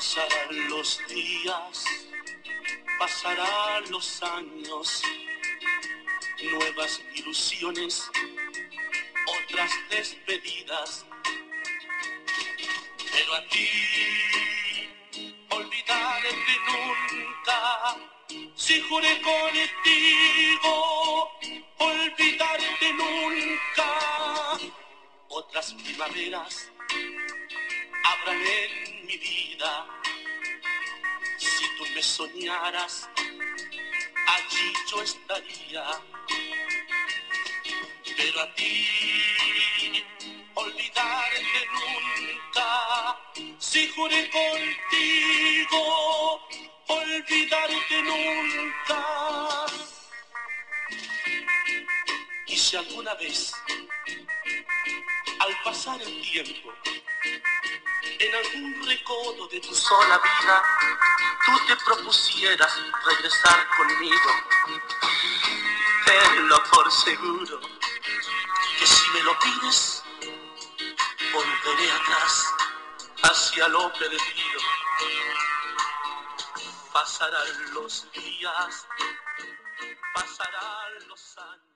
Pasarán los días, pasarán los años, nuevas ilusiones, otras despedidas. Pero a ti, olvidarte nunca, si juré contigo, olvidarte nunca. Otras primaveras habrán en mi vida. Si tú me soñaras, allí yo estaría. Pero a ti, olvidarte nunca, si juré contigo, olvidarte nunca. Y si alguna vez, al pasar el tiempo, en algún recodo de tu sola vida, tú te propusieras regresar conmigo, tenlo por seguro, que si me lo pides, volveré atrás, hacia lo perdido. Pasarán los días, pasarán los años.